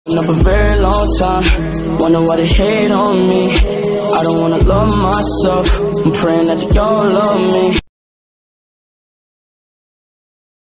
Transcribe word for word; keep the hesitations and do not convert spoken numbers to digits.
Up a very long time, wonder why they hate on me. I don't wanna love myself, I'm praying that they all love me.